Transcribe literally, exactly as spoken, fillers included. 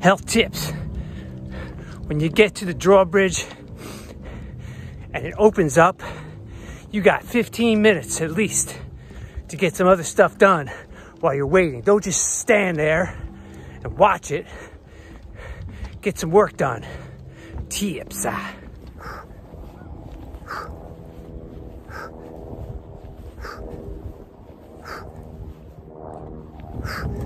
health tips. When you get to the drawbridge and it opens up, you got fifteen minutes at least to get some other stuff done while you're waiting. Don't just stand there and watch it. Get some work done. Tips. Ah.